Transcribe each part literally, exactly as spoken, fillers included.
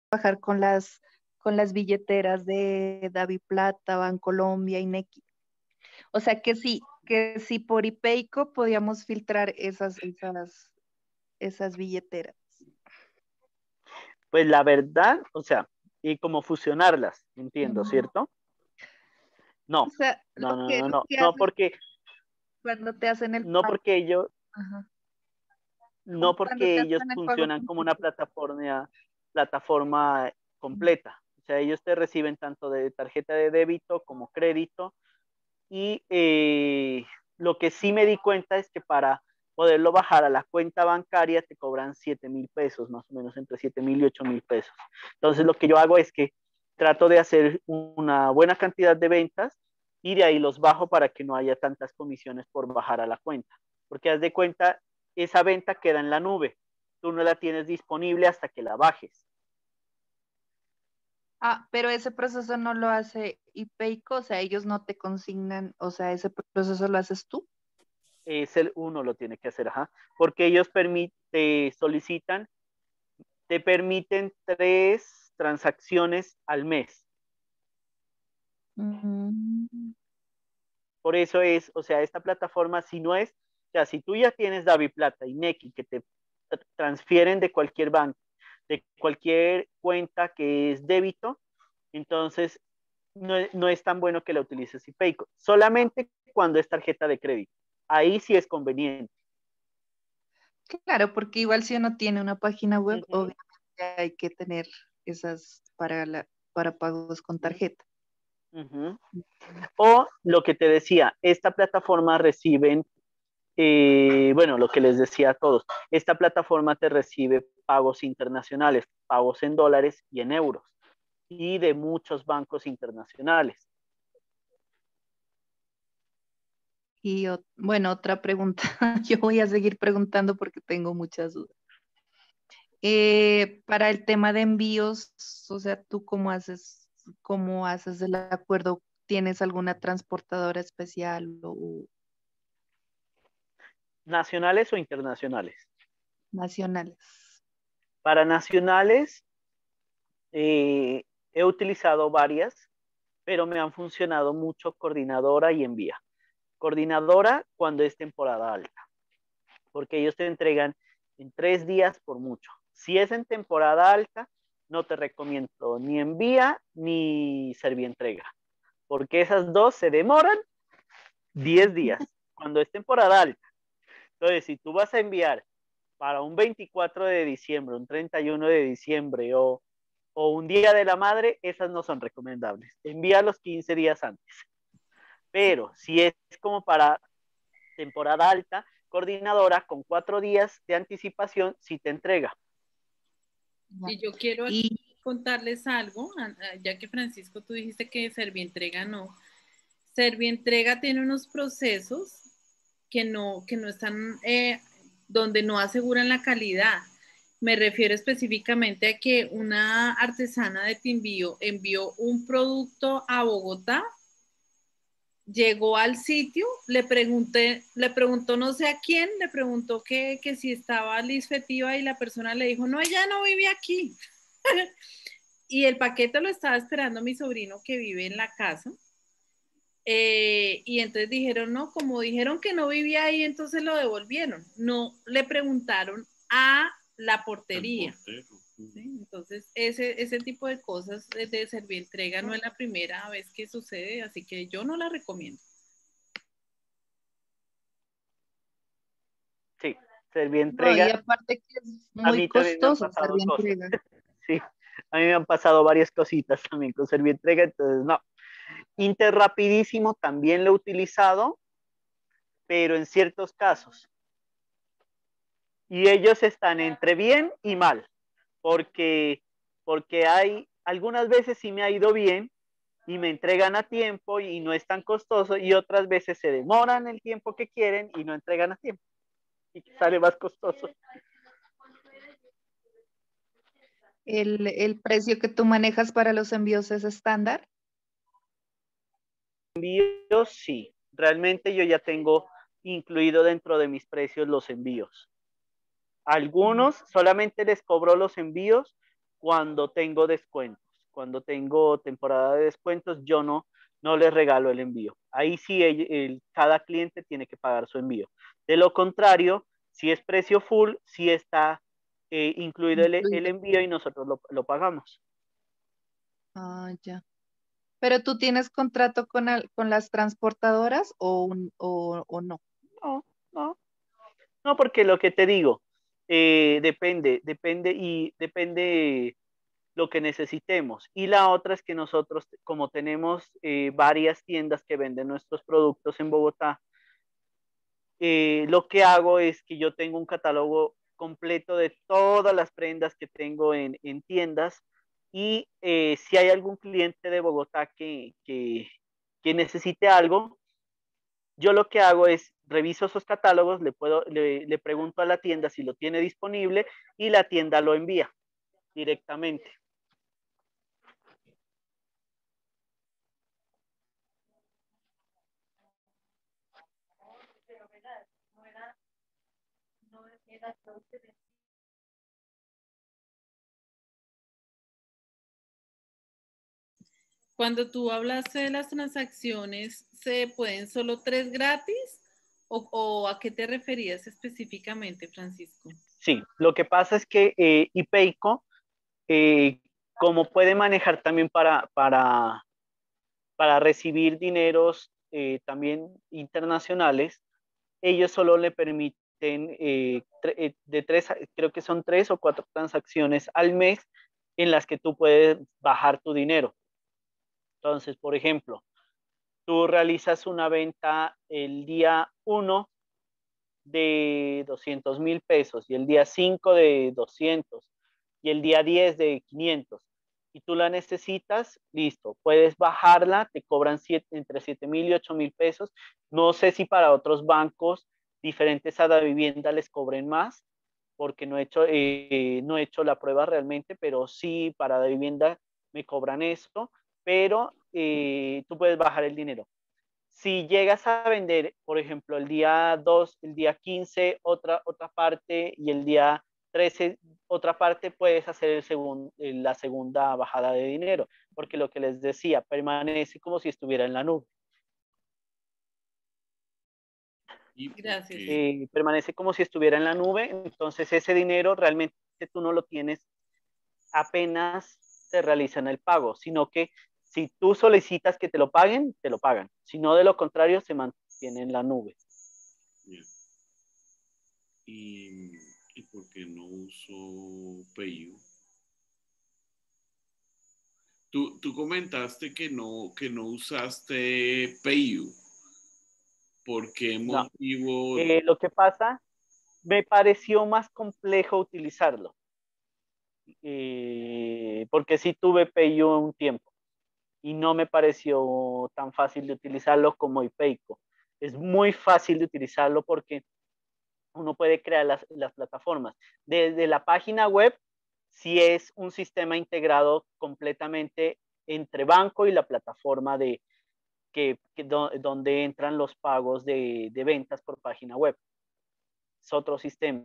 trabajar con las, con las billeteras de DaviPlata, Bancolombia y Nequi. O sea que sí, que sí por IPEICO podíamos filtrar esas, esas, esas billeteras. Pues la verdad, o sea, y como fusionarlas, entiendo, ¿cierto? No, O sea, no, lo no, que, no, lo no, que no haces porque, cuando te hacen el no pago. porque ellos, Ajá. no Como cuando porque te ellos hacen el pago funcionan con como una plataforma, plataforma completa. O sea, ellos te reciben tanto de tarjeta de débito como crédito. Y eh, lo que sí me di cuenta es que para poderlo bajar a la cuenta bancaria te cobran siete mil pesos, más o menos entre siete mil y ocho mil pesos. Entonces lo que yo hago es que trato de hacer una buena cantidad de ventas y de ahí los bajo para que no haya tantas comisiones por bajar a la cuenta. Porque haz de cuenta, esa venta queda en la nube. Tú no la tienes disponible hasta que la bajes. Ah, pero ese proceso no lo hace IPEICO, o sea, ellos no te consignan, o sea, ese proceso lo haces tú. Es el uno lo tiene que hacer, ajá, porque ellos permite, te solicitan, te permiten tres transacciones al mes. Mm. Por eso es, o sea, esta plataforma, si no es, o sea, si tú ya tienes DaviPlata y Nequi que te transfieren de cualquier banco, de cualquier cuenta que es débito, entonces no, no es tan bueno que la utilices IPEICO, solamente cuando es tarjeta de crédito. Ahí sí es conveniente. Claro, porque igual si uno tiene una página Uh web, -huh, obviamente hay que tener esas para, la, para pagos con tarjeta. uh -huh. O lo que te decía, esta plataforma reciben, eh, bueno, lo que les decía a todos, esta plataforma te recibe pagos internacionales, pagos en dólares y en euros, y de muchos bancos internacionales. Y bueno, otra pregunta, yo voy a seguir preguntando porque tengo muchas dudas. Eh, para el tema de envíos, o sea, ¿tú cómo haces, cómo haces el acuerdo? ¿Tienes alguna transportadora especial o ¿Nacionales o internacionales? nacionales? Para nacionales, eh, he utilizado varias, pero me han funcionado mucho Coordinadora y Envía. Coordinadora cuando es temporada alta, porque ellos te entregan en tres días por mucho. Si es en temporada alta, no te recomiendo ni Envía ni Servientrega, porque esas dos se demoran diez días cuando es temporada alta. Entonces, si tú vas a enviar para un veinticuatro de diciembre, un treinta y uno de diciembre o, o un día de la madre, esas no son recomendables. Envía los quince días antes. Pero si es como para temporada alta, Coordinadora con cuatro días de anticipación sí te entrega. Y yo quiero aquí Y contarles algo, ya que Francisco tú dijiste que Servientrega no. Servientrega tiene unos procesos que no, que no están, eh, donde no aseguran la calidad. Me refiero específicamente a que una artesana de Timbío envió un producto a Bogotá, llegó al sitio, le pregunté, le preguntó no sé a quién, le preguntó que, que si estaba Liz Fetiva y la persona le dijo, no, ella no vive aquí. Y el paquete lo estaba esperando mi sobrino que vive en la casa. Eh, y entonces dijeron, no, como dijeron que no vivía ahí, entonces lo devolvieron. No le preguntaron a la portería. ¿Sí? Entonces, ese, ese tipo de cosas de, de Servientrega no es la primera vez que sucede, así que yo no la recomiendo. Sí, no, y Servientrega, aparte que es a muy mí también me han costoso pasado cosas. Servientrega. Sí, a mí me han pasado varias cositas también con Servientrega, entonces no. Interrapidísimo también lo he utilizado, pero en ciertos casos. Y ellos están entre bien y mal, porque, porque hay algunas veces sí me ha ido bien y me entregan a tiempo y no es tan costoso, y otras veces se demoran el tiempo que quieren y no entregan a tiempo y sale más costoso. ¿El, el precio que tú manejas para los envíos es estándar? Envíos, sí, realmente yo ya tengo incluido dentro de mis precios los envíos. Algunos solamente les cobro los envíos cuando tengo descuentos. Cuando tengo temporada de descuentos, yo no, no les regalo el envío. Ahí sí, el, el, cada cliente tiene que pagar su envío. De lo contrario, si es precio full, sí está eh, incluido el, el, envío y nosotros lo, lo pagamos. Ah, ya. ¿Pero tú tienes contrato con, al, con las transportadoras o, o, o no? No, no. No, porque lo que te digo, eh, depende, depende y depende lo que necesitemos. Y la otra es que nosotros, como tenemos eh, varias tiendas que venden nuestros productos en Bogotá, eh, lo que hago es que yo tengo un catálogo completo de todas las prendas que tengo en, en tiendas y eh, si hay algún cliente de Bogotá que, que, que necesite algo, yo lo que hago es reviso esos catálogos, le, puedo, le, le pregunto a la tienda si lo tiene disponible y la tienda lo envía directamente. Cuando tú hablaste de las transacciones, ¿se pueden solo tres gratis? ¿O, o a qué te referías específicamente, Francisco? Sí, lo que pasa es que eh, IPEICO, eh, como puede manejar también para, para, para recibir dineros eh, también internacionales, ellos solo le permiten eh, tre de tres, creo que son tres o cuatro transacciones al mes en las que tú puedes bajar tu dinero. Entonces, por ejemplo, tú realizas una venta el día uno de doscientos mil pesos y el día cinco de doscientos y el día diez de quinientos y tú la necesitas, listo, puedes bajarla, te cobran siete, entre siete mil y ocho mil pesos. No sé si para otros bancos diferentes a la vivienda les cobren más, porque no he hecho, eh, no he hecho la prueba realmente, pero sí para la vivienda me cobran esto, pero eh, tú puedes bajar el dinero. Si llegas a vender, por ejemplo, el día dos, el día quince, otra, otra parte y el día trece, otra parte, puedes hacer el segun, la segunda bajada de dinero, porque lo que les decía, permanece como si estuviera en la nube. Gracias. Eh, permanece como si estuviera en la nube, entonces ese dinero realmente tú no lo tienes apenas te realizan el pago, sino que si tú solicitas que te lo paguen, te lo pagan. Si no, de lo contrario, se mantiene en la nube. Yeah. ¿Y, ¿Y por qué no uso PayU? Tú, tú comentaste que no, que no usaste PayU. ¿Por qué motivo? No. Eh, lo que pasa, me pareció más complejo utilizarlo. Eh, porque sí tuve PayU un tiempo y no me pareció tan fácil de utilizarlo como IPEICO. Es muy fácil de utilizarlo porque uno puede crear las, las plataformas. Desde la página web, si es un sistema integrado completamente entre banco y la plataforma de que, que do, donde entran los pagos de, de ventas por página web. Es otro sistema.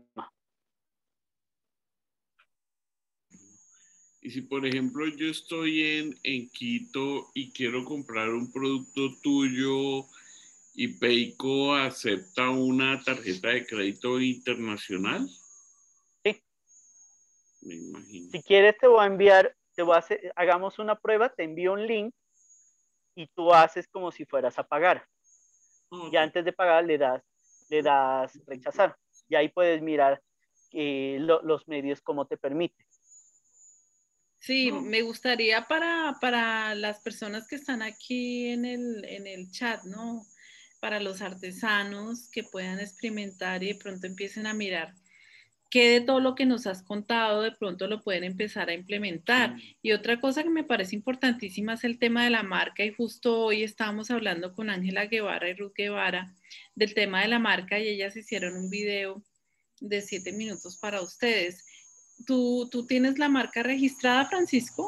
Y si, por ejemplo, yo estoy en, en Quito y quiero comprar un producto tuyo y PayCo acepta una tarjeta de crédito internacional. Sí. Me imagino. Si quieres, te voy a enviar, te voy a hacer, hagamos una prueba, te envío un link y tú haces como si fueras a pagar. Okay. Ya antes de pagar le das, le das rechazar. Y ahí puedes mirar eh, lo, los medios como te permite. Sí, me gustaría para, para las personas que están aquí en el, en el chat, ¿no? Para los artesanos que puedan experimentar y de pronto empiecen a mirar qué de todo lo que nos has contado de pronto lo pueden empezar a implementar. Y otra cosa que me parece importantísima es el tema de la marca y justo hoy estábamos hablando con Ángela Guevara y Ruth Guevara del tema de la marca y ellas hicieron un video de siete minutos para ustedes. ¿Tú, ¿Tú tienes la marca registrada, Francisco?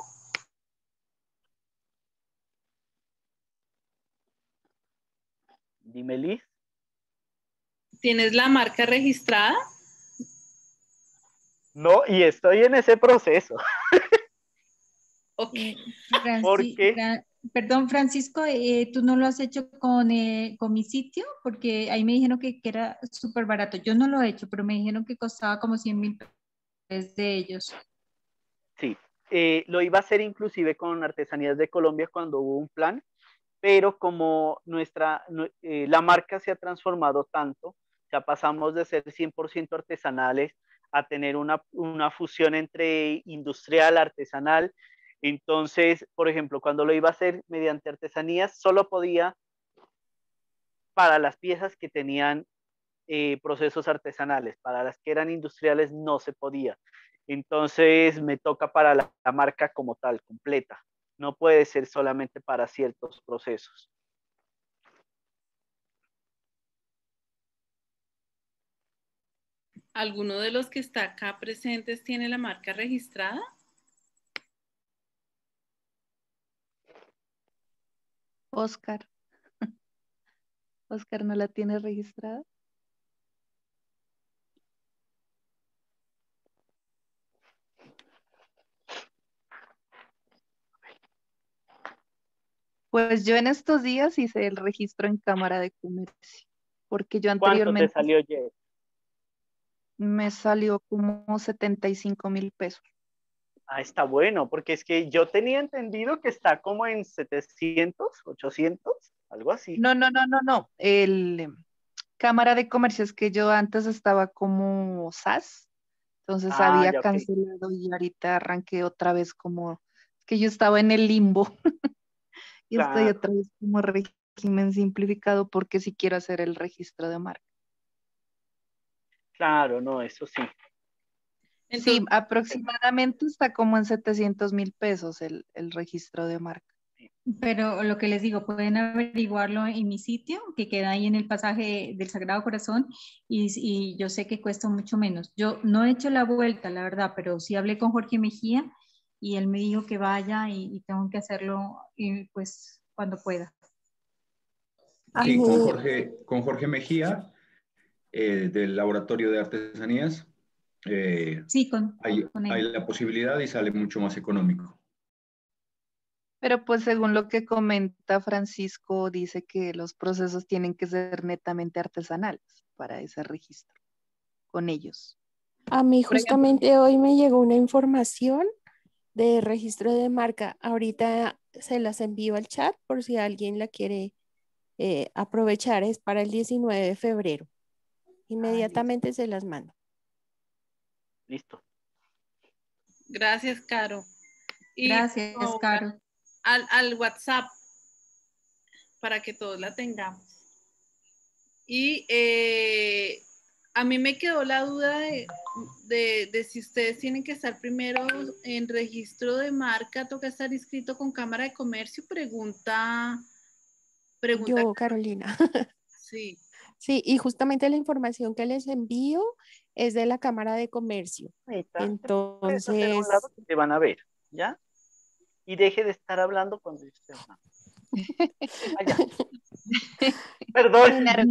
Dime, Liz. ¿Tienes la marca registrada? No, y estoy en ese proceso. Ok. Eh, Franci- Porque Fra- perdón, Francisco, eh, ¿tú no lo has hecho con, eh, con mi sitio? Porque ahí me dijeron que, que era súper barato. Yo no lo he hecho, pero me dijeron que costaba como cien mil pesos de ellos. sí, eh, lo iba a hacer inclusive con Artesanías de Colombia cuando hubo un plan, pero como nuestra, nu- eh, la marca se ha transformado tanto, ya pasamos de ser cien por ciento artesanales a tener una, una fusión entre industrial, artesanal. Entonces, por ejemplo, cuando lo iba a hacer mediante artesanías, solo podía para las piezas que tenían eh, procesos artesanales, para las que eran industriales no se podía. Entonces me toca para la, la marca como tal, completa. No puede ser solamente para ciertos procesos. ¿Alguno de los que está acá presentes tiene la marca registrada? Oscar. Oscar no la tiene registrada. Pues yo en estos días hice el registro en Cámara de Comercio, porque yo ¿Cuánto te anteriormente salió, Jess? me salió como setenta y cinco mil pesos. Ah, está bueno, porque es que yo tenía entendido que está como en setecientos, ochocientos, algo así. No, no, no, no, no. El em, Cámara de Comercio es que yo antes estaba como S A S, entonces Ah, había ya, ok. cancelado y ahorita arranqué otra vez como que yo estaba en el limbo y estoy Claro, otra vez como régimen simplificado porque si quiero hacer el registro de marca. claro, no, eso sí. Sí, Entonces, aproximadamente está como en setecientos mil pesos el, el registro de marca. Pero lo que les digo, pueden averiguarlo en mi sitio, que queda ahí en el pasaje del Sagrado Corazón, y, y yo sé que cuesta mucho menos. Yo no he hecho la vuelta, la verdad, pero sí hablé con Jorge Mejía y él me dijo que vaya y, y tengo que hacerlo y, pues cuando pueda. A Sí, con mí, Jorge, con Jorge Mejía, eh, del Laboratorio de Artesanías, eh, Sí, con, hay, con hay él. la posibilidad y sale mucho más económico. Pero pues según lo que comenta Francisco, dice que los procesos tienen que ser netamente artesanales para ese registro con ellos. a mí Por ejemplo, justamente hoy me llegó una información de registro de marca. Ahorita se las envío al chat por si alguien la quiere eh, aprovechar. Es para el diecinueve de febrero. ah, listo. Inmediatamente se las mando. Listo. gracias, Caro. Y Gracias, ahora Caro. al, al WhatsApp para que todos la tengamos. Y eh, a mí me quedó la duda de, de, de si ustedes tienen que estar primero en registro de marca, toca estar inscrito con Cámara de Comercio, pregunta, pregunta, Yo, Carolina. sí. Sí, y justamente la información que les envío es de la Cámara de Comercio. Anita, te puedes hacer a un lado Entonces, que te van a ver, ¿ya? Y deje de estar hablando cuando yo esté hablando. Allá. Perdón. en- Claro,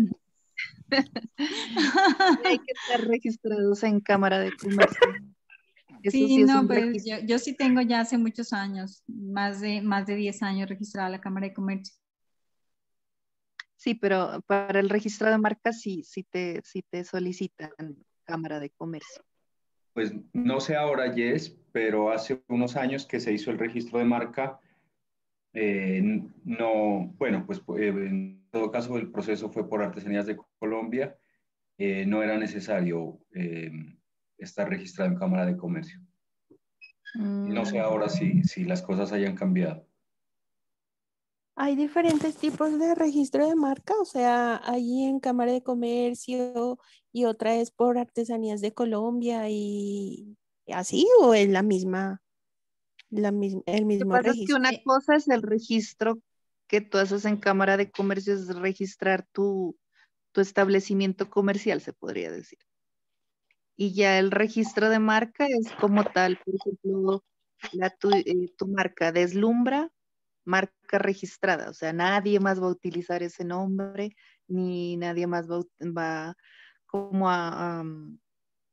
y hay que estar registrados en Cámara de Comercio. Eso Sí, sí es no, un pues requisito. yo, yo sí tengo ya hace muchos años, más de, más de diez años registrada la Cámara de Comercio. Sí, pero para el registro de marca sí, sí te, sí te solicitan Cámara de Comercio. Pues no sé ahora, Jess, pero hace unos años que se hizo el registro de marca, eh, no, bueno, pues eh, en todo caso el proceso fue por Artesanías de Colombia, eh, no era necesario eh, estar registrado en Cámara de Comercio. No sé Mm, ahora si, si las cosas hayan cambiado. hay diferentes tipos de registro de marca, o sea, hay en Cámara de Comercio y otra es por Artesanías de Colombia y así, o es la misma, la mis- el Lo que mismo pasa es que registro. una Eh, cosa es el registro que tú haces en Cámara de Comercio, es registrar tu, tu establecimiento comercial, se podría decir. Y ya el registro de marca es como tal, por ejemplo, la, tu, eh, tu marca deslumbra, marca registrada, o sea, nadie más va a utilizar ese nombre, ni nadie más va, a ut- va como a, a,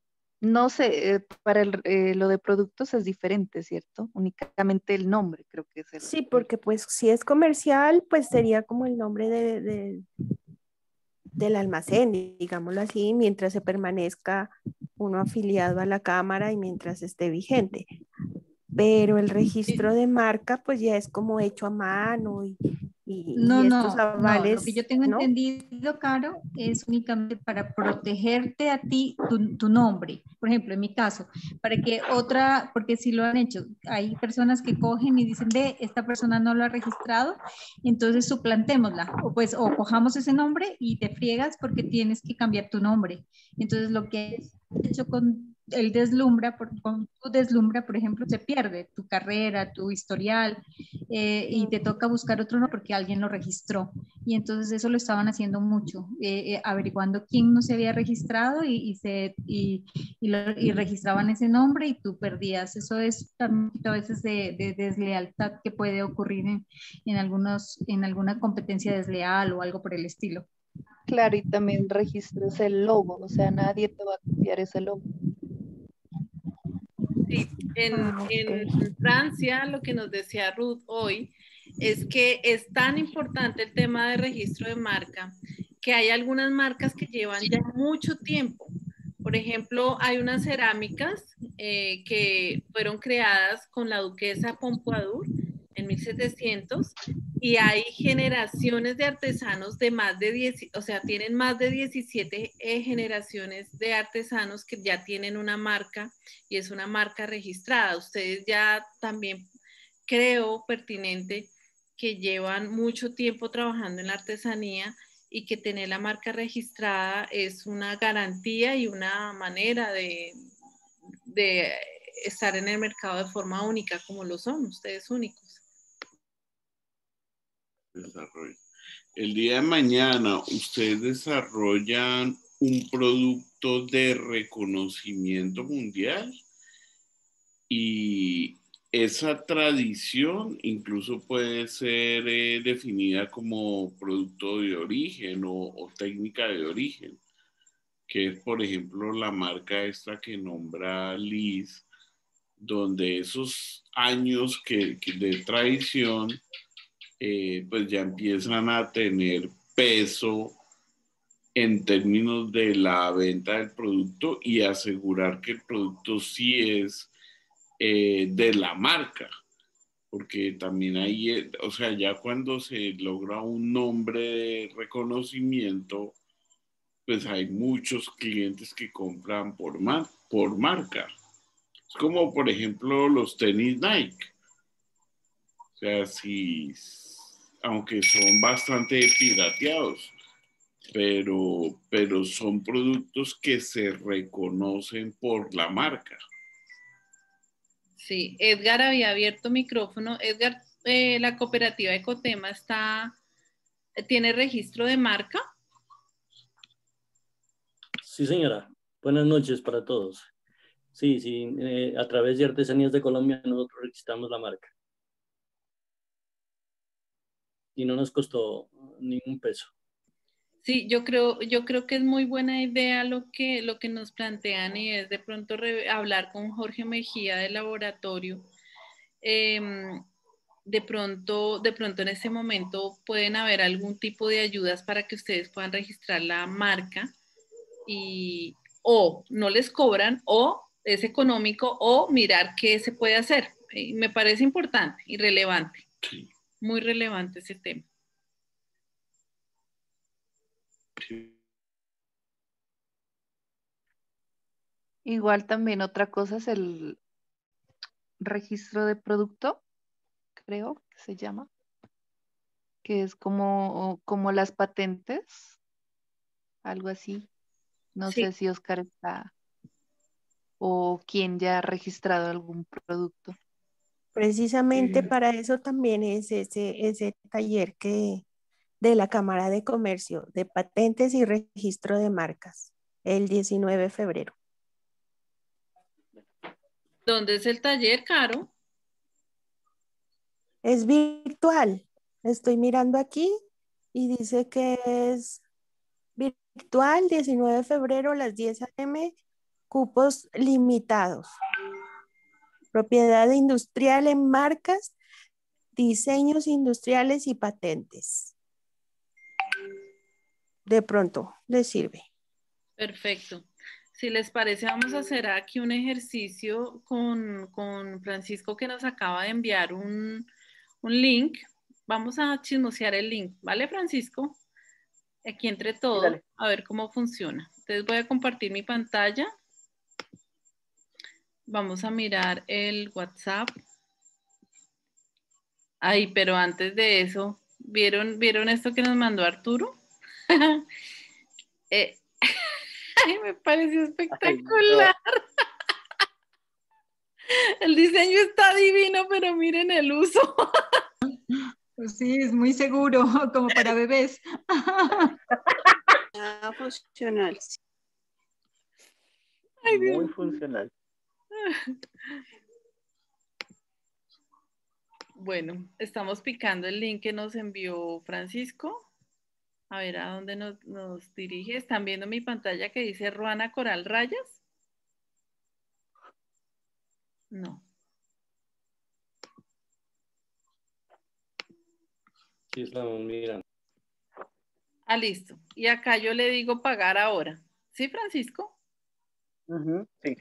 No sé, eh, para el, eh, lo de productos es diferente, ¿cierto? Únicamente el nombre creo que es el... Sí, porque pues si es comercial, pues sería como el nombre de, de- del almacén, digámoslo así, mientras se permanezca uno afiliado a la cámara y mientras esté vigente. Pero el registro de marca pues ya es como hecho a mano y, y- No, y estos no, no. Lo que avales, yo tengo ¿no? entendido, Caro, es únicamente para protegerte a ti tu, tu nombre. Por ejemplo, en mi caso, para que otra, porque si lo han hecho, hay personas que cogen y dicen, ve, esta persona no lo ha registrado, entonces suplantémosla. O pues, o cojamos ese nombre y te friegas porque tienes que cambiar tu nombre. Entonces, lo que he hecho con el deslumbra, por, con tu deslumbra, por ejemplo, se pierde tu carrera, tu historial, eh, y te toca buscar otro no porque alguien lo registró. Y entonces eso lo estaban haciendo mucho, eh, eh, averiguando quién no se había registrado y, y se, y, y, lo, y, registraban ese nombre y tú perdías. Eso es también a veces de, de deslealtad que puede ocurrir en, en, algunos, en alguna competencia desleal o algo por el estilo. Claro, y también registras el logo, o sea, nadie te va a copiar ese logo. Sí, en, Ah, en ok. Francia lo que nos decía Ruth hoy es que es tan importante el tema de registro de marca que hay algunas marcas que llevan ya mucho tiempo. Por ejemplo, hay unas cerámicas eh, que fueron creadas con la duquesa Pompadour en mil setecientos y hay generaciones de artesanos de más de diez, o sea, tienen más de diecisiete eh, generaciones de artesanos que ya tienen una marca y es una marca registrada. Ustedes ya también creo pertinente que llevan mucho tiempo trabajando en la artesanía y que tener la marca registrada es una garantía y una manera de, de estar en el mercado de forma única como lo son ustedes únicos. Desarrollo. El día de mañana ustedes desarrollan un producto de reconocimiento mundial y esa tradición incluso puede ser eh, definida como producto de origen o, o técnica de origen, que es por ejemplo la marca esta que nombra Liz, donde esos años que, que de tradición eh, pues ya empiezan a tener peso en términos de la venta del producto y asegurar que el producto sí es eh, de la marca, porque también hay, eh, o sea, ya cuando se logra un nombre de reconocimiento, pues hay muchos clientes que compran por, mar por marca. Es como, por ejemplo, los tenis Nike. O sea, si, aunque son bastante pirateados, pero, pero son productos que se reconocen por la marca. Sí, Edgar había abierto micrófono. Edgar, eh, la cooperativa Ecotema está, ¿tiene registro de marca? Sí, señora. Buenas noches para todos. Sí, sí, eh, a través de Artesanías de Colombia nosotros registramos la marca. Y no nos costó ningún peso. Sí, yo creo, yo creo que es muy buena idea lo que, lo que nos plantean y es de pronto re, hablar con Jorge Mejía del laboratorio. Eh, de pronto, de pronto en ese momento pueden haber algún tipo de ayudas para que ustedes puedan registrar la marca y o no les cobran o es económico o mirar qué se puede hacer. Eh, me parece importante y relevante, Sí. muy relevante ese tema. Sí. Igual también otra cosa es el registro de producto, creo que se llama, que es como, como las patentes, algo así. No Sí, sé si Oscar está o quién ya ha registrado algún producto. Precisamente Eh, para eso también es ese, ese taller que de la Cámara de Comercio de Patentes y Registro de Marcas, el diecinueve de febrero. ¿dónde es el taller, Caro? Es virtual. Estoy mirando aquí y dice que es virtual, diecinueve de febrero a las diez a m cupos limitados. Propiedad industrial en marcas, diseños industriales y patentes. De pronto, les sirve. Perfecto. Si les parece, vamos a hacer aquí un ejercicio con, con Francisco, que nos acaba de enviar un, un link. Vamos a chismosear el link, ¿vale, Francisco? Aquí entre todos, sí, a ver cómo funciona. Entonces voy a compartir mi pantalla. Vamos a mirar el WhatsApp. Ay, pero antes de eso, ¿vieron, ¿vieron esto que nos mandó Arturo? eh, ay, me pareció espectacular. Ay, no. El diseño está divino, pero miren el uso. Sí, es muy seguro, como para bebés. Ah, funcional. Ay, muy funcional. Bueno, estamos picando el link que nos envió Francisco. A ver a dónde nos, nos dirige. ¿Están viendo mi pantalla que dice Ruana Coral Rayas? No. Sí, estamos mirando. Ah, listo. Y acá yo le digo pagar ahora. ¿Sí, Francisco? Uh-huh, sí.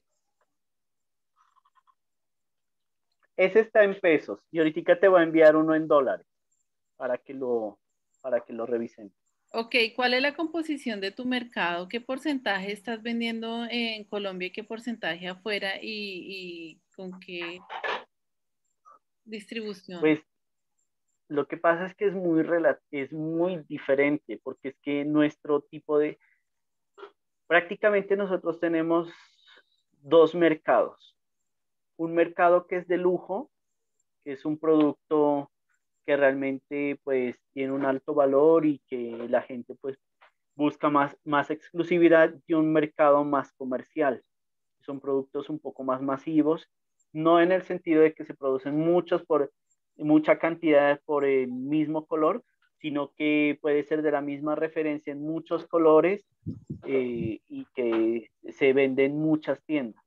Ese está en pesos y ahorita te voy a enviar uno en dólares para que lo, para que lo revisen. Ok, ¿cuál es la composición de tu mercado? ¿Qué porcentaje estás vendiendo en Colombia y qué porcentaje afuera y, y con qué distribución? Pues lo que pasa es que es muy, es muy diferente porque es que nuestro tipo de... Prácticamente nosotros tenemos dos mercados. Un mercado que es de lujo, que es un producto que realmente pues tiene un alto valor y que la gente pues busca más, más exclusividad, y un mercado más comercial. Son productos un poco más masivos, no en el sentido de que se producen muchos por mucha cantidad por el mismo color, sino que puede ser de la misma referencia en muchos colores eh, y que se vende en muchas tiendas.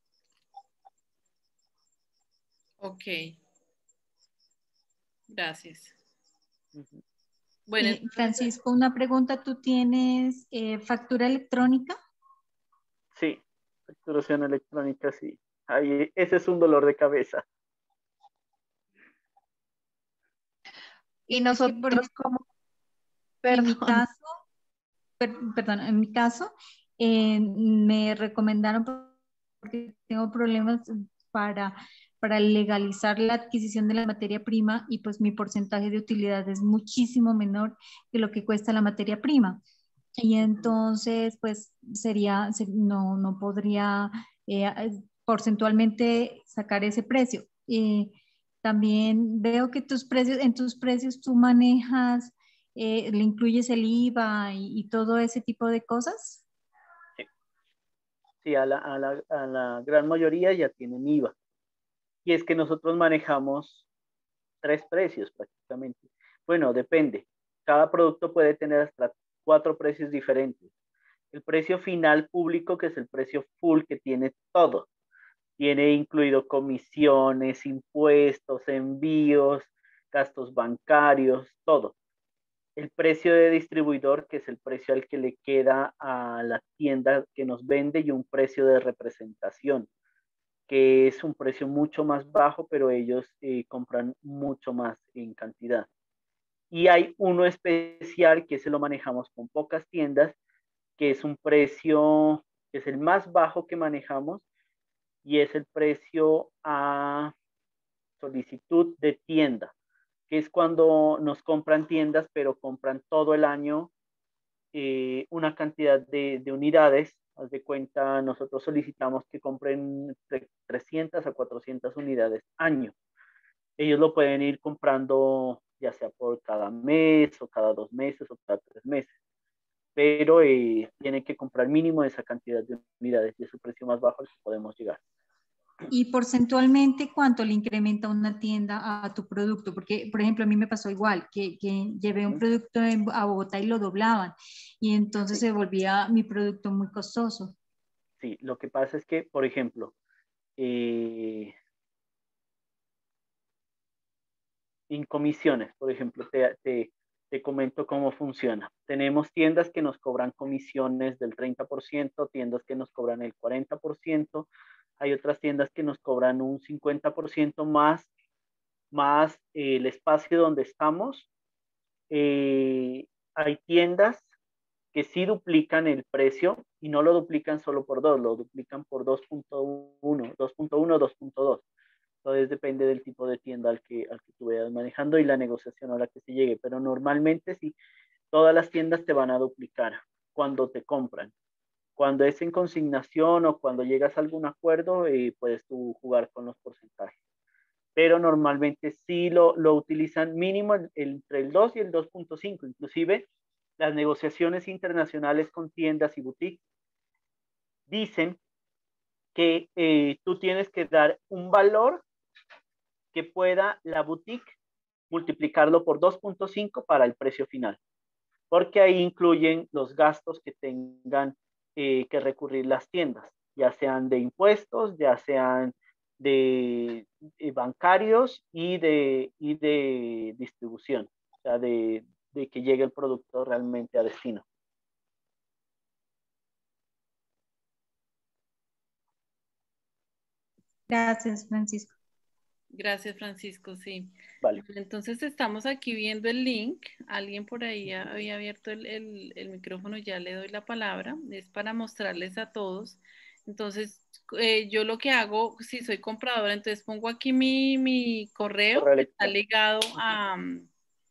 Ok. Gracias. Uh-huh. Bueno, eh, Francisco, una pregunta. ¿Tú tienes eh, factura electrónica? Sí, facturación electrónica, sí. Ahí, ese es un dolor de cabeza. Y nosotros, por ejemplo, como... En mi caso, per, perdón, en mi caso, eh, me recomendaron porque tengo problemas para, para legalizar la adquisición de la materia prima y pues mi porcentaje de utilidad es muchísimo menor que lo que cuesta la materia prima. Y entonces, pues sería, no, no podría eh, porcentualmente sacar ese precio. Eh, también veo que tus precios, en tus precios tú manejas, eh, le incluyes el I V A y, y todo ese tipo de cosas. Sí, sí a, la, a, la, a la gran mayoría ya tienen I V A. Y es que nosotros manejamos tres precios prácticamente. Bueno, depende. Cada producto puede tener hasta cuatro precios diferentes. El precio final público, que es el precio full, que tiene todo. Tiene incluido comisiones, impuestos, envíos, gastos bancarios, todo. El precio de distribuidor, que es el precio al que le queda a la tienda que nos vende, y un precio de representación, que es un precio mucho más bajo, pero ellos eh, compran mucho más en cantidad. Y hay uno especial que se lo manejamos con pocas tiendas, que es un precio, que es el más bajo que manejamos, y es el precio a solicitud de tienda, que es cuando nos compran tiendas, pero compran todo el año eh, una cantidad de, de unidades. Haz de cuenta, nosotros solicitamos que compren de trescientas a cuatrocientas unidades año. Ellos lo pueden ir comprando ya sea por cada mes o cada dos meses o cada tres meses, pero eh, tienen que comprar mínimo esa cantidad de unidades y es el precio más bajo al que podemos llegar. Y porcentualmente, ¿cuánto le incrementa una tienda a, a tu producto? Porque, por ejemplo, a mí me pasó igual, que, que llevé un producto en, a Bogotá y lo doblaban, y entonces sí. se volvía mi producto muy costoso. sí, lo que pasa es que, por ejemplo, eh, en comisiones, por ejemplo, te, te, te comento cómo funciona. Tenemos tiendas que nos cobran comisiones del treinta por ciento, tiendas que nos cobran el cuarenta por ciento, hay otras tiendas que nos cobran un cincuenta por ciento más, más eh, el espacio donde estamos. Eh, hay tiendas que sí duplican el precio y no lo duplican solo por dos, lo duplican por dos punto uno, dos punto uno, dos punto dos. Entonces depende del tipo de tienda al que, al que tú vayas manejando y la negociación a la que se llegue. Pero normalmente sí, todas las tiendas te van a duplicar cuando te compran. Cuando es en consignación o cuando llegas a algún acuerdo, eh, puedes tú jugar con los porcentajes. Pero normalmente sí lo, lo utilizan mínimo entre el dos y el dos punto cinco. Inclusive las negociaciones internacionales con tiendas y boutiques dicen que eh, tú tienes que dar un valor que pueda la boutique multiplicarlo por dos punto cinco para el precio final, porque ahí incluyen los gastos que tengan eh, que recurrir las tiendas, ya sean de impuestos, ya sean de, de bancarios y de, y de distribución, o sea, de, de que llegue el producto realmente a destino. Gracias, Francisco. Gracias, Francisco, sí. Vale. Entonces estamos aquí viendo el link. Alguien por ahí había abierto el, el, el micrófono, ya le doy la palabra. Es para mostrarles a todos. Entonces, eh, yo lo que hago, si soy compradora, entonces pongo aquí mi, mi correo, Correo que está electrónico. ligado a, a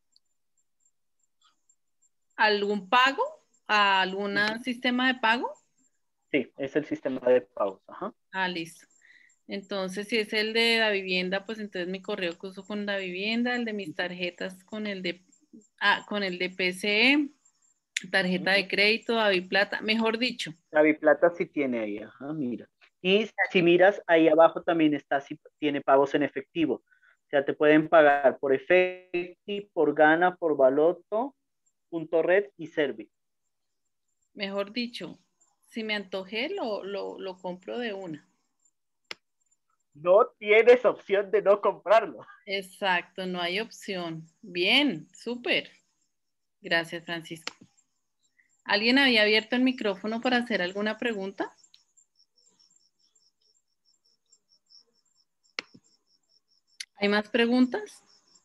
algún pago, a algún Ujú. sistema de pago. Sí, es el sistema de pagos. Ajá. Ah, listo. Entonces, si es el de la vivienda, pues entonces mi correo que uso con la vivienda, el de mis tarjetas con el de, ah, con el de P C E, tarjeta de crédito, Daviplata, mejor dicho. Daviplata sí tiene ahí, ajá, mira. Y si miras, ahí abajo también está si tiene pagos en efectivo. O sea, te pueden pagar por Efecti, por Gana, por Baloto, Punto Red y Servi. Mejor dicho, si me antojé, lo, lo, lo compro de una. No tienes opción de no comprarlo. Exacto, no hay opción. Bien, súper. Gracias, Francisco. ¿Alguien había abierto el micrófono para hacer alguna pregunta? ¿Hay más preguntas?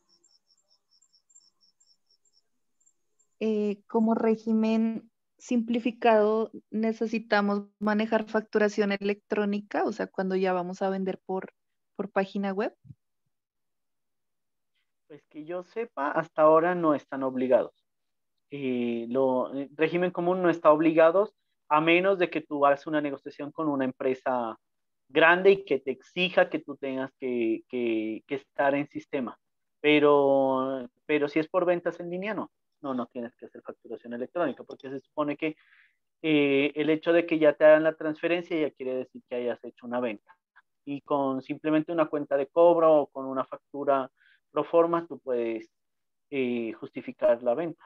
Eh, como régimen simplificado, necesitamos manejar facturación electrónica, o sea, cuando ya vamos a vender por, por página web. Pues que yo sepa, hasta ahora no están obligados. Eh, lo, el régimen común no está obligados a menos de que tú hagas una negociación con una empresa grande y que te exija que tú tengas que, que, que estar en sistema. Pero, pero si es por ventas en línea, no. No, no tienes que hacer facturación electrónica porque se supone que eh, el hecho de que ya te hagan la transferencia ya quiere decir que hayas hecho una venta. Y con simplemente una cuenta de cobro o con una factura pro forma, tú puedes eh, justificar la venta.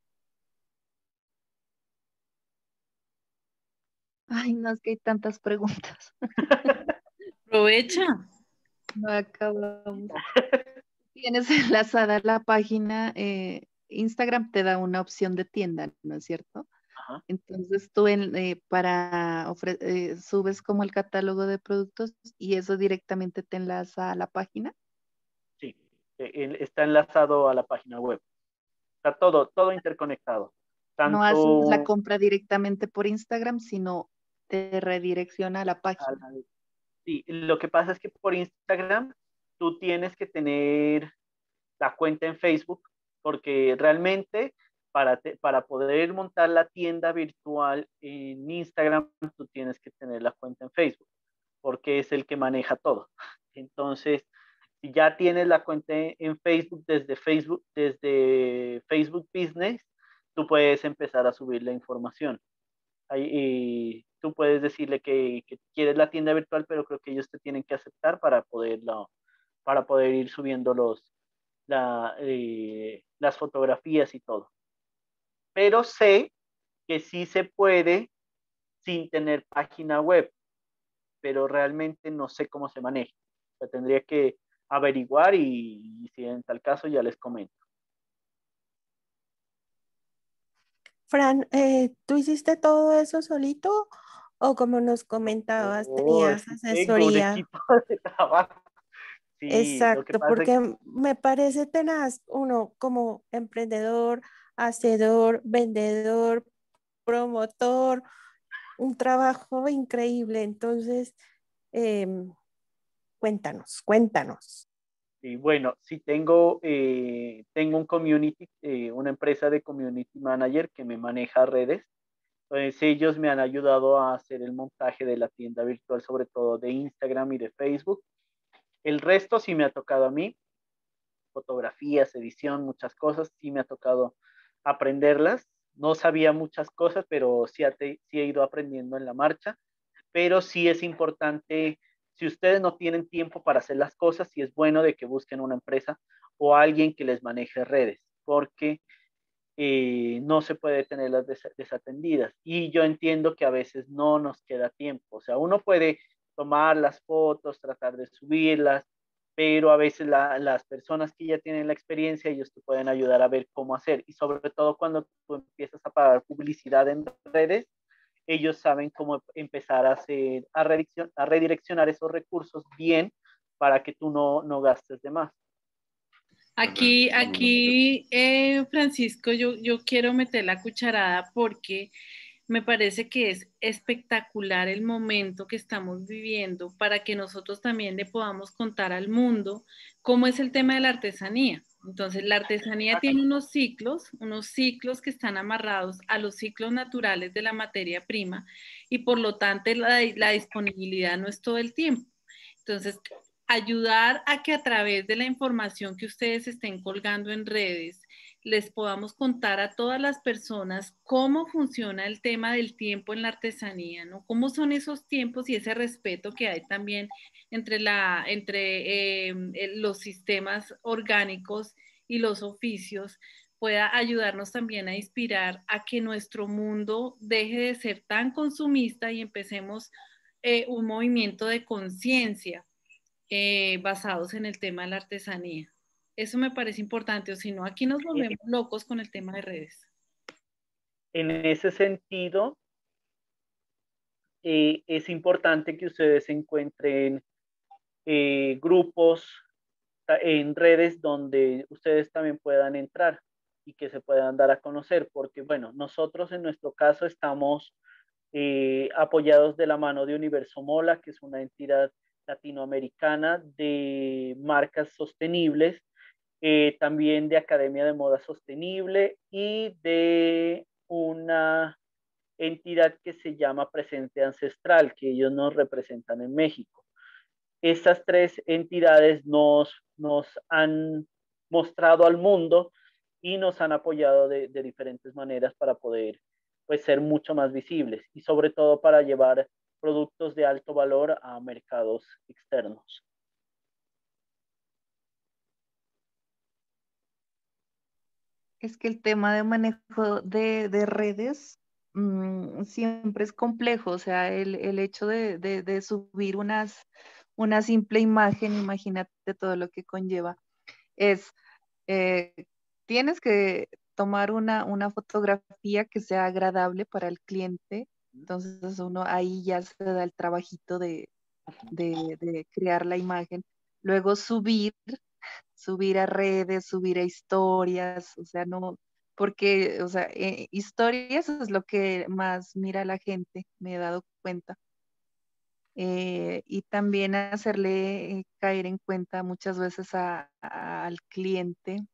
Ay, no, es que hay tantas preguntas. Aprovecha. No acabamos. Tienes enlazada la página, eh, Instagram te da una opción de tienda, ¿no es cierto? Ajá. Entonces tú en, eh, para ofre- eh, subes como el catálogo de productos y eso directamente te enlaza a la página. Sí, eh, está enlazado a la página web. Está todo, todo interconectado. No haces la Tanto compra directamente por Instagram, sino te redirecciona a la a página. la- sí, lo que pasa es que por Instagram tú tienes que tener la cuenta en Facebook porque realmente para, te- para poder montar la tienda virtual en Instagram tú tienes que tener la cuenta en Facebook porque es el que maneja todo. Entonces, si ya tienes la cuenta en Facebook desde Facebook, desde Facebook Business, tú puedes empezar a subir la información. Ahí, y tú puedes decirle que, que quieres la tienda virtual, pero creo que ellos te tienen que aceptar para poderlo, para poder ir subiendo los, la, eh, las fotografías y todo. Pero sé que sí se puede, sin tener página web, pero realmente no sé cómo se maneja. O sea, tendría que averiguar y, y si en tal caso ya les comento. Fran, eh, ¿tú hiciste todo eso solito o como nos comentabas, Oh, tenías sí tengo un asesoría? equipo de trabajo. Sí, lo que Exacto, pasa es que porque me parece tenaz uno como emprendedor, hacedor, vendedor, promotor, un trabajo increíble. Entonces, em, cuéntanos, cuéntanos. sí, bueno, sí tengo, eh, tengo un community, eh, una empresa de community manager que me maneja redes. Entonces ellos me han ayudado a hacer el montaje de la tienda virtual, sobre todo de Instagram y de Facebook. El resto sí me ha tocado a mí, fotografías, edición, muchas cosas, sí me ha tocado aprenderlas. No sabía muchas cosas, pero sí, sí he ido aprendiendo en la marcha. Pero sí es importante, si ustedes no tienen tiempo para hacer las cosas, sí es bueno de que busquen una empresa o alguien que les maneje redes, porque eh, no se puede tenerlas des desatendidas. Y yo entiendo que a veces no nos queda tiempo. O sea, uno puede tomar las fotos, tratar de subirlas, pero a veces la, las personas que ya tienen la experiencia, ellos te pueden ayudar a ver cómo hacer. Y sobre todo cuando tú empiezas a pagar publicidad en redes, ellos saben cómo empezar a, hacer, a, redireccionar, a redireccionar esos recursos bien para que tú no, no gastes de más. Aquí, aquí, eh, Francisco, yo, yo quiero meter la cucharada porque me parece que es espectacular el momento que estamos viviendo para que nosotros también le podamos contar al mundo cómo es el tema de la artesanía. Entonces, la artesanía tiene unos ciclos, unos ciclos que están amarrados a los ciclos naturales de la materia prima y por lo tanto la, la disponibilidad no es todo el tiempo. Entonces, ayudar a que a través de la información que ustedes estén colgando en redes, les podamos contar a todas las personas cómo funciona el tema del tiempo en la artesanía, ¿no? Cómo son esos tiempos y ese respeto que hay también entre, la, entre eh, los sistemas orgánicos y los oficios, pueda ayudarnos también a inspirar a que nuestro mundo deje de ser tan consumista y empecemos eh, un movimiento de conciencia eh, basados en el tema de la artesanía. Eso me parece importante, o si no, aquí nos volvemos locos con el tema de redes. En ese sentido, eh, es importante que ustedes encuentren eh, grupos en redes donde ustedes también puedan entrar y que se puedan dar a conocer, porque bueno, nosotros en nuestro caso estamos eh, apoyados de la mano de Universo Mola, que es una entidad latinoamericana de marcas sostenibles, eh, también de Academia de Moda Sostenible y de una entidad que se llama Presente Ancestral, que ellos nos representan en México. Estas tres entidades nos, nos han mostrado al mundo y nos han apoyado de, de diferentes maneras para poder pues, ser mucho más visibles y sobre todo para llevar productos de alto valor a mercados externos. Es que el tema de manejo de, de redes mmm, siempre es complejo, o sea, el, el hecho de, de, de subir unas, una simple imagen, imagínate todo lo que conlleva, es, eh, tienes que tomar una, una fotografía que sea agradable para el cliente, entonces uno ahí ya se da el trabajito de, de, de crear la imagen, luego subir subir a redes, subir a historias, o sea, no, porque, o sea, eh, historias es lo que más mira la gente, me he dado cuenta. Eh, y también hacerle eh, caer en cuenta muchas veces a- a- al cliente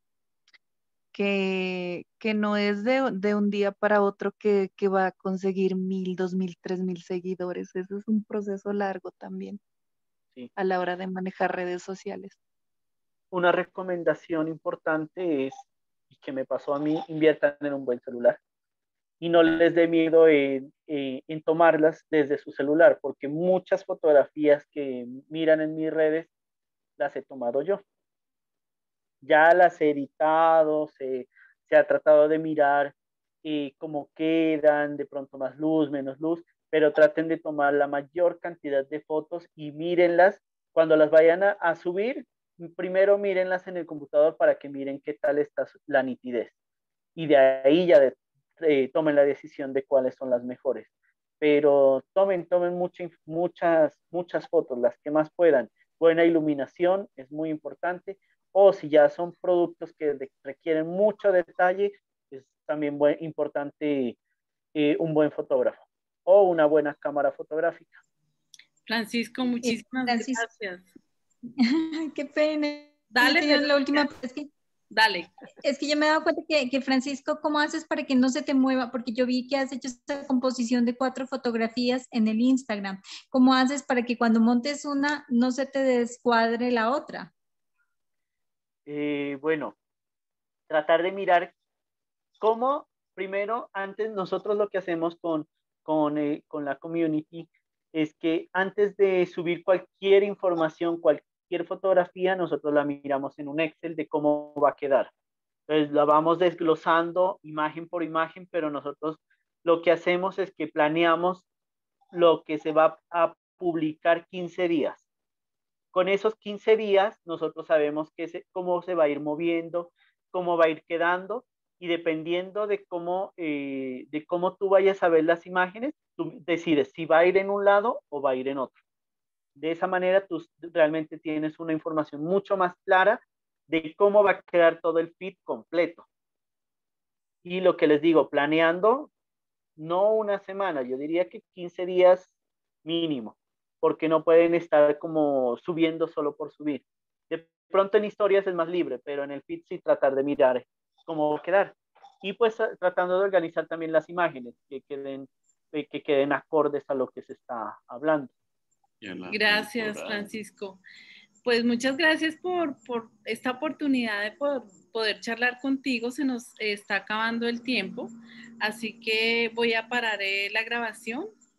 que, que no es de, de un día para otro que, que va a conseguir mil, dos mil, tres mil seguidores. Eso es un proceso largo también Sí. a la hora de manejar redes sociales. Una recomendación importante es, y que me pasó a mí, inviertan en un buen celular y no les dé miedo en, en, en tomarlas desde su celular, porque muchas fotografías que miran en mis redes las he tomado yo. Ya las he editado, se, se ha tratado de mirar eh, cómo quedan, de pronto más luz, menos luz, pero traten de tomar la mayor cantidad de fotos y mírenlas. Cuando las vayan a, a subir, primero mírenlas en el computador para que miren qué tal está la nitidez. Y de ahí ya de, eh, tomen la decisión de cuáles son las mejores. Pero tomen, tomen mucha, muchas, muchas fotos, las que más puedan. Buena iluminación es muy importante. O si ya son productos que de, requieren mucho detalle, es también buen, importante eh, un buen fotógrafo o una buena cámara fotográfica. Francisco, muchísimas eh, Francisco. gracias. Qué pena. Dale, Yo la última, es que, dale. Es que yo me he dado cuenta que, que, Francisco, ¿cómo haces para que no se te mueva? Porque yo vi que has hecho esta composición de cuatro fotografías en el Instagram. ¿Cómo haces para que cuando montes una no se te descuadre la otra? Eh, bueno, tratar de mirar cómo, primero, antes nosotros lo que hacemos con, con, eh, con la community es que antes de subir cualquier información, cualquier fotografía, nosotros la miramos en un Excel de cómo va a quedar. Entonces la vamos desglosando imagen por imagen, pero nosotros lo que hacemos es que planeamos lo que se va a publicar quince días. Con esos quince días, nosotros sabemos que se, cómo se va a ir moviendo, cómo va a ir quedando, y dependiendo de cómo, eh, de cómo tú vayas a ver las imágenes, tú decides si va a ir en un lado o va a ir en otro. De esa manera, tú realmente tienes una información mucho más clara de cómo va a quedar todo el feed completo. Y lo que les digo, planeando, no una semana, yo diría que quince días mínimo, porque no pueden estar como subiendo solo por subir. De pronto en historias es más libre, pero en el feed sí tratar de mirar cómo va a quedar. Y pues tratando de organizar también las imágenes, que queden, que queden acordes a lo que se está hablando. Gracias, Francisco. Pues muchas gracias por, por esta oportunidad de poder, poder charlar contigo. Se nos está acabando el tiempo, así que voy a parar eh, la grabación